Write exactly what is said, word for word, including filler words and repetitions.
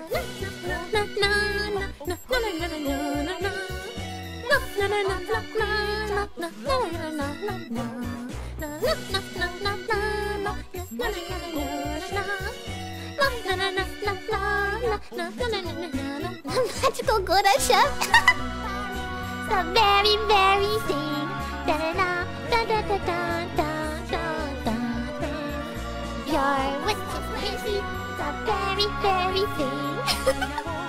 Magical Gorasha. The very, very thing. Da da da da da da da da da da. Your witch is crazy. The very, very thing.